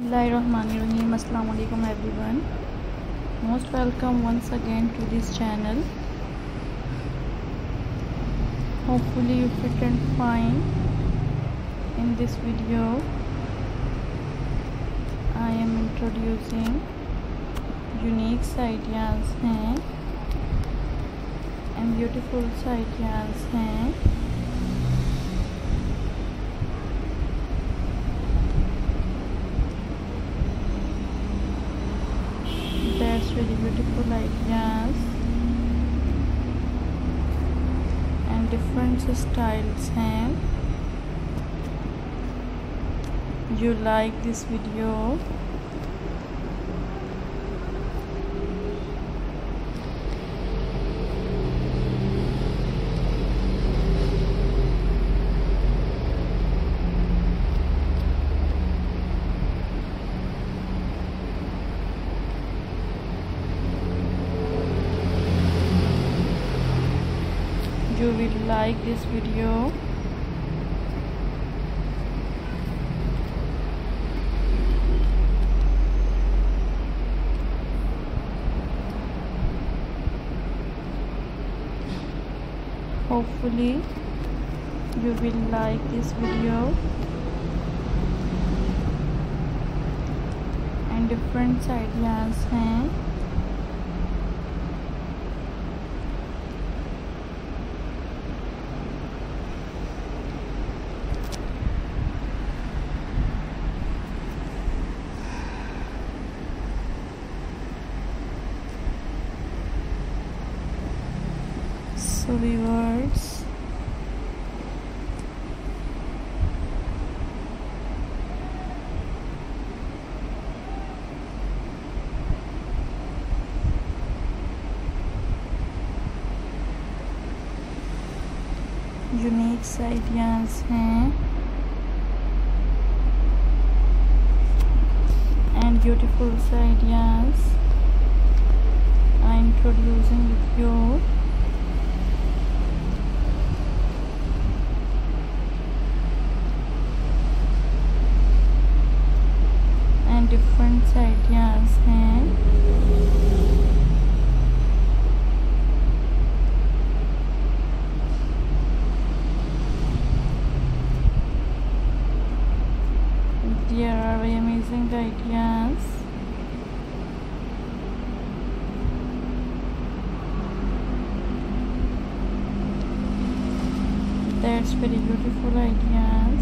Bismillahirrahmanirrahim. Assalamu alaikum everyone. Most welcome once again to this channel. Hopefully you fit and fine. In this video I am introducing unique ideas हैं and beautiful ideas हैं. That's really beautiful ideas and different styles हैं. You like this video? You will like this video. Hopefully you will like this video and different ideas हैं. So viewers, unique ideas हैं and beautiful ideas I am introducing with you. different ideas हैं. There are amazing ideas. That's very beautiful ideas.